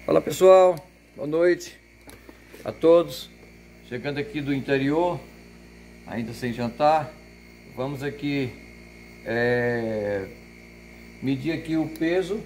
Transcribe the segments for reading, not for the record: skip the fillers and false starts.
Fala pessoal, boa noite a todos. Chegando aqui do interior, ainda sem jantar. Vamos aqui medir aqui o peso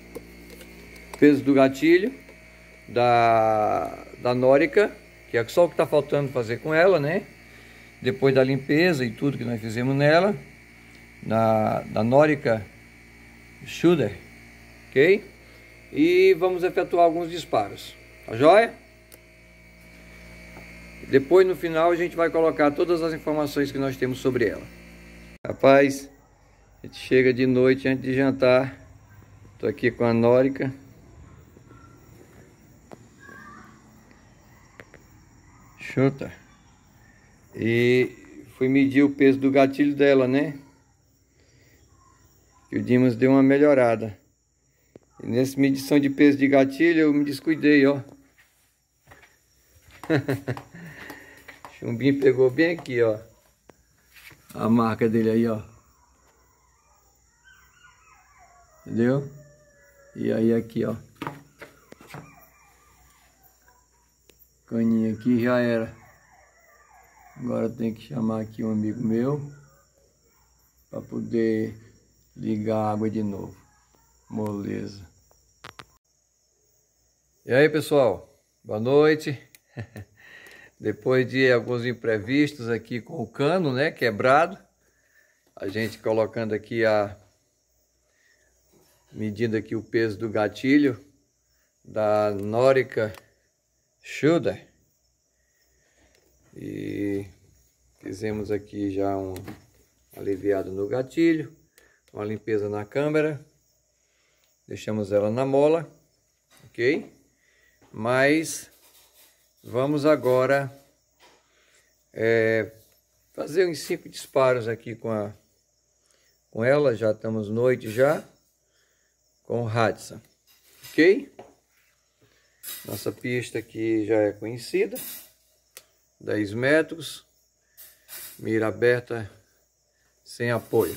do gatilho da Norica, que é só o que está faltando fazer com ela, né? Depois da limpeza e tudo que nós fizemos nela, da Norica Shooter, ok? E vamos efetuar alguns disparos, tá joia? Depois no final a gente vai colocar todas as informações que nós temos sobre ela. Rapaz, a gente chega de noite antes de jantar. Tô aqui com a Norica Shooter e fui medir o peso do gatilho dela, né? E o Dimas deu uma melhorada. E nessa medição de peso de gatilho eu me descuidei, ó. Chumbinho pegou bem aqui, ó. A marca dele aí, ó. Entendeu? E aí aqui, ó. Caninha aqui já era. Agora tem que chamar aqui um amigo meu para poder ligar a água de novo. Moleza. E aí pessoal, boa noite. Depois de alguns imprevistos aqui com o cano, né, quebrado, a gente colocando aqui medindo aqui o peso do gatilho da Norica Shooter. E fizemos aqui já um aliviado no gatilho, uma limpeza na câmera, deixamos ela na mola, ok? Mas vamos agora fazer uns 5 disparos aqui com ela. Já estamos noite já, com o Hudson, ok? Nossa pista aqui já é conhecida, 10 metros, mira aberta sem apoio.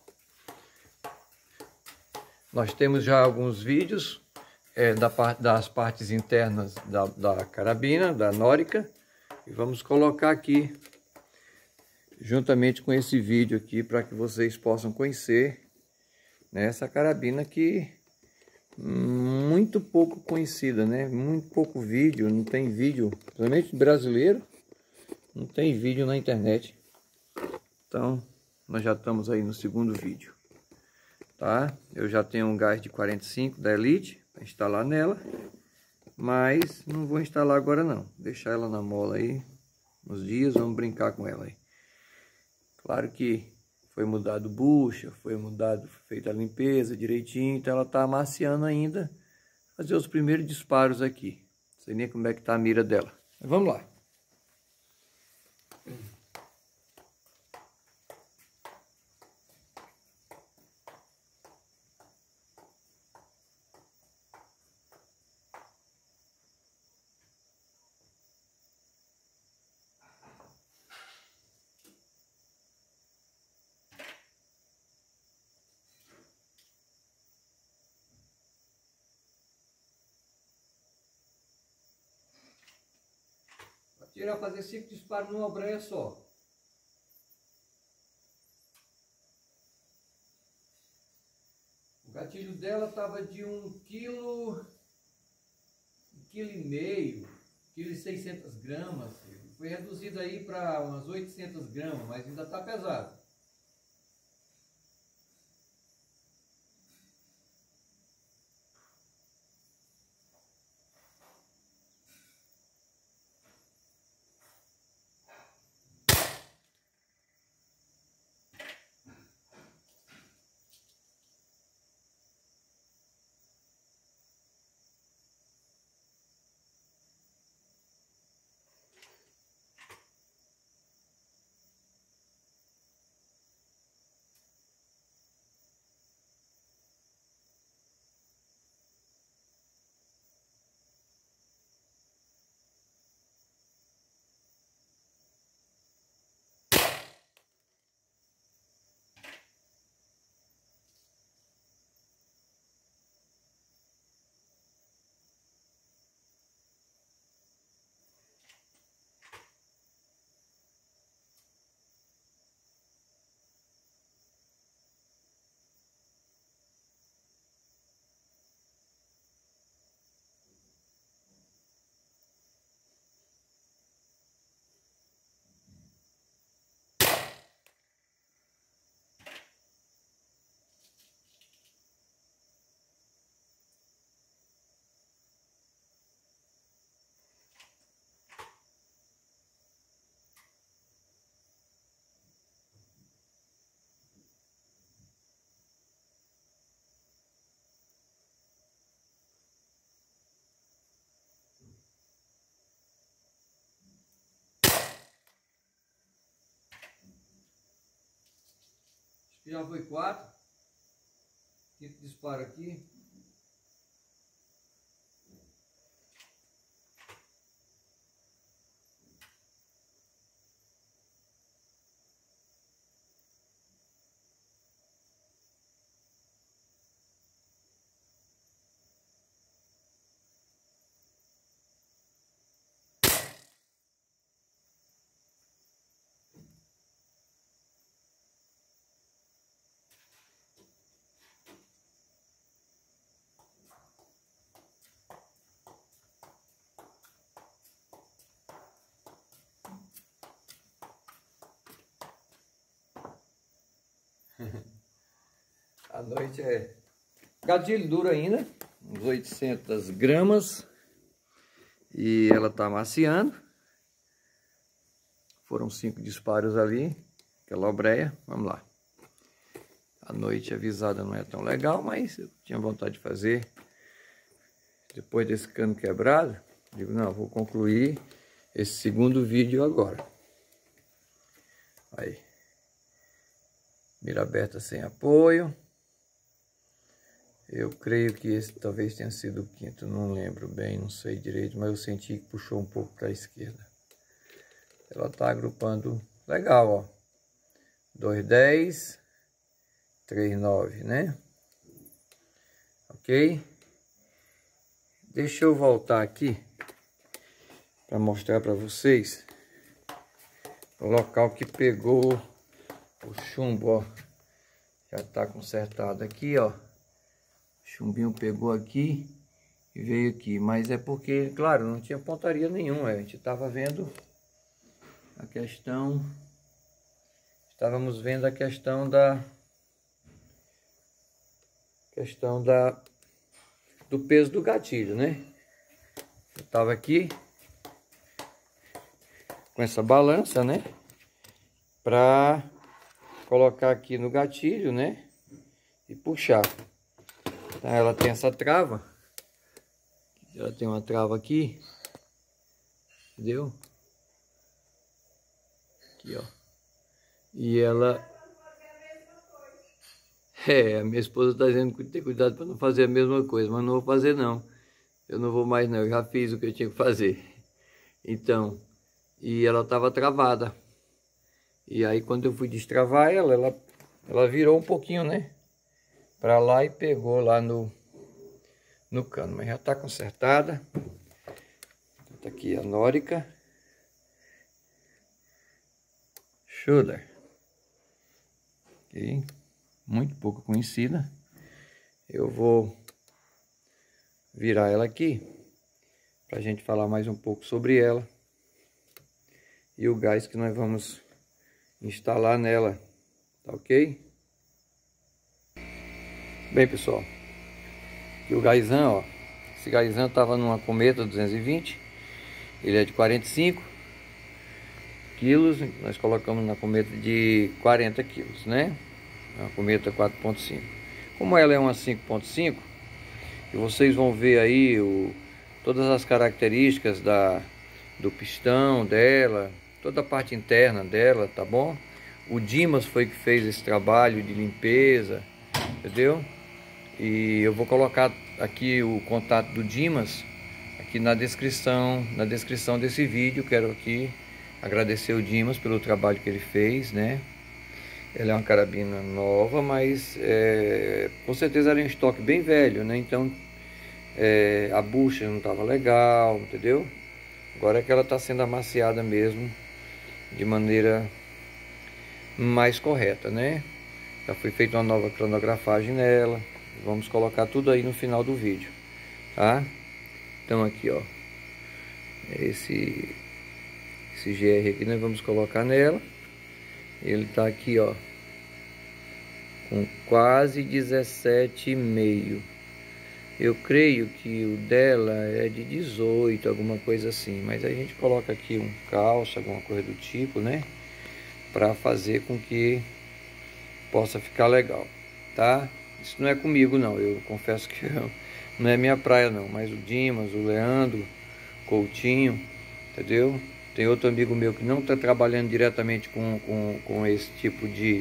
Nós temos já alguns vídeos das partes internas da carabina, da Norica, e vamos colocar aqui juntamente com esse vídeo aqui para que vocês possam conhecer, né, essa carabina que muito pouco conhecida, né? Muito pouco vídeo, não tem vídeo, principalmente brasileiro, não tem vídeo na internet. Então nós já estamos aí no segundo vídeo, tá? Eu já tenho um gás de 45 da Elite para instalar nela, mas não vou instalar agora não, deixar ela na mola aí uns dias, vamos brincar com ela aí. Claro que foi mudado bucha, feita a limpeza direitinho, então ela tá amaciando ainda. Fazer os primeiros disparos aqui, não sei nem como é que tá a mira dela, mas vamos lá. Tirar, fazer 5 disparos numa breia só. O gatilho dela estava de 1,5 kg, 1,5 kg, 600 gramas. Foi reduzido aí para umas 800 gramas, mas ainda está pesado. Já foi 4. Quinto disparo aqui. A noite é... Gatilho duro ainda, uns 800 gramas. E ela tá amaciando. Foram 5 disparos ali, aquela obreia. Vamos lá. A noite avisada não é tão legal, mas eu tinha vontade de fazer. Depois desse cano quebrado, digo, não, vou concluir esse segundo vídeo agora. Aí. Mira aberta sem apoio. Eu creio que esse talvez tenha sido o quinto, não lembro bem, não sei direito, mas eu senti que puxou um pouco para a esquerda. Ela está agrupando legal, ó. 2,10, 3,9, né? Ok? Deixa eu voltar aqui para mostrar para vocês o local que pegou o chumbo, ó. Já está consertado aqui, ó. O chumbinho pegou aqui e veio aqui, mas é porque, claro, não tinha pontaria nenhuma. A gente estava vendo a questão, estávamos vendo a questão do peso do gatilho, né? Eu estava aqui com essa balança, né? Para colocar aqui no gatilho, né? E puxar. Tá, ela tem essa trava. Ela tem uma trava aqui. Entendeu? Aqui, ó. E ela... a minha esposa está dizendo que tem cuidado para não fazer a mesma coisa. Mas não vou fazer, não. Eu não vou mais, não. Eu já fiz o que eu tinha que fazer. Então... E ela estava travada. E aí quando eu fui destravar ela virou um pouquinho, né? Para lá e pegou lá no cano. Mas já está consertada. Tá aqui a Norica Schuler. Ok. Muito pouco conhecida. Eu vou virar ela aqui para a gente falar mais um pouco sobre ela. E o gás que nós vamos instalar nela, tá ok? Bem, pessoal, aqui o gásão, ó, esse gásão tava numa Cometa 220, ele é de 45 quilos, nós colocamos na Cometa de 40 quilos, né? Uma Cometa 4.5. Como ela é uma 5.5, e vocês vão ver aí todas as características do pistão dela, toda a parte interna dela, tá bom? O Dimas foi que fez esse trabalho de limpeza, entendeu? E eu vou colocar aqui o contato do Dimas aqui na descrição desse vídeo. Quero aqui agradecer o Dimas pelo trabalho que ele fez, né? Ela é uma carabina nova, mas com certeza era um estoque bem velho, né? Então a bucha não estava legal, entendeu? Agora é que ela está sendo amaciada mesmo de maneira mais correta, né? Já foi feita uma nova cronografagem nela. Vamos colocar tudo aí no final do vídeo, tá? Então aqui, ó, esse GR aqui nós vamos colocar nela. Ele tá aqui, ó, com quase 17,5. Eu creio que o dela é de 18, alguma coisa assim. Mas a gente coloca aqui um calço, alguma coisa do tipo, né? Para fazer com que possa ficar legal, tá? Isso não é comigo, não. Eu confesso que não é minha praia, não. Mas o Dimas, o Leandro, Coutinho, entendeu? Tem outro amigo meu que não está trabalhando diretamente com esse tipo de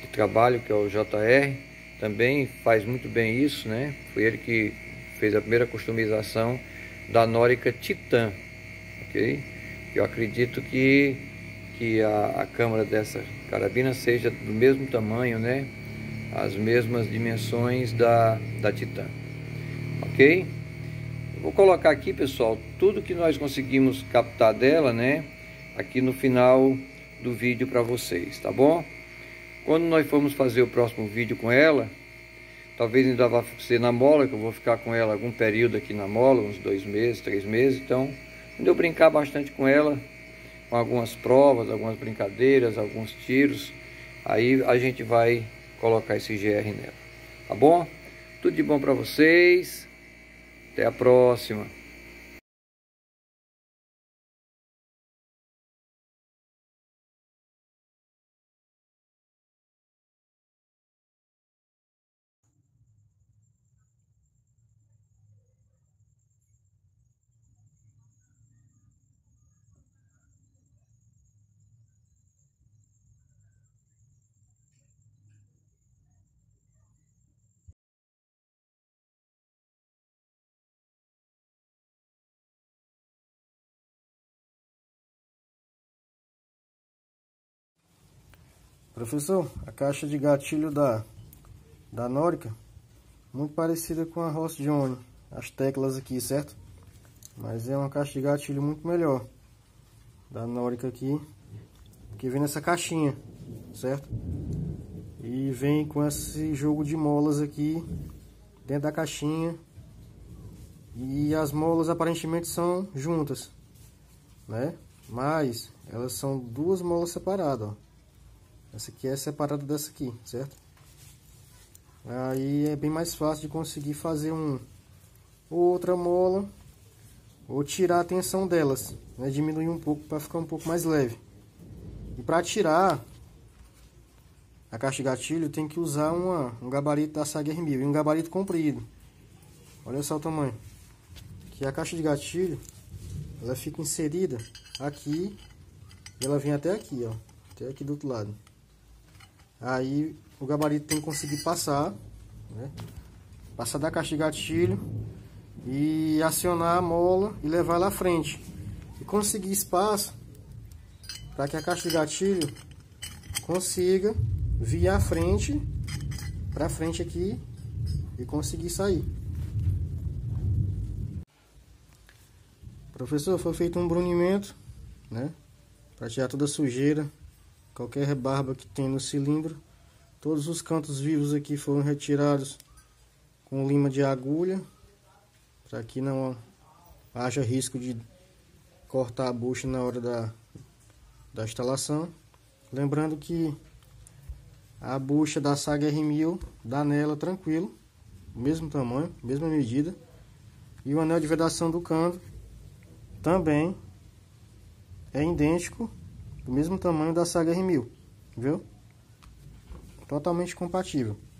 de trabalho, que é o JR, também faz muito bem isso, né? Foi ele que fez a primeira customização da Norica Titan, ok? Eu acredito que a câmara dessa carabina seja do mesmo tamanho, né? As mesmas dimensões da Titan, ok? Eu vou colocar aqui, pessoal, tudo que nós conseguimos captar dela, né? Aqui no final do vídeo para vocês, tá bom? Quando nós formos fazer o próximo vídeo com ela, talvez ainda vá ser na mola, que eu vou ficar com ela algum período aqui na mola, uns 2 meses, 3 meses. Então, quando eu brincar bastante com ela, com algumas provas, algumas brincadeiras, alguns tiros, aí a gente vai colocar esse GR nela, tá bom? Tudo de bom para vocês, até a próxima. Professor, a caixa de gatilho da Norica, muito parecida com a Ross Jones, as teclas aqui, certo? Mas é uma caixa de gatilho muito melhor da Norica aqui, que vem nessa caixinha, certo? E vem com esse jogo de molas aqui dentro da caixinha, e as molas aparentemente são juntas, né? Mas elas são duas molas separadas, ó. Essa aqui é separada dessa aqui, certo? Aí é bem mais fácil de conseguir fazer outra mola ou tirar a tensão delas, né? Diminuir um pouco para ficar um pouco mais leve. E para tirar a caixa de gatilho tem que usar um gabarito da Sager 1000 e um gabarito comprido. Olha só o tamanho. Que a caixa de gatilho ela fica inserida aqui e ela vem até aqui, ó, até aqui do outro lado. Aí o gabarito tem que conseguir passar, né? Passar da caixa de gatilho e acionar a mola e levar ela à frente. E conseguir espaço para que a caixa de gatilho consiga vir à frente, para frente aqui e conseguir sair. Professor, foi feito um brunimento, né? Para tirar toda a sujeira, qualquer rebarba que tem no cilindro. Todos os cantos vivos aqui foram retirados com lima de agulha, para que não haja risco de cortar a bucha na hora da instalação. Lembrando que a bucha da Sager R1000 dá nela tranquilo, mesmo tamanho, mesma medida. E o anel de vedação do cano também é idêntico, do mesmo tamanho da Sager R1000, viu? Totalmente compatível.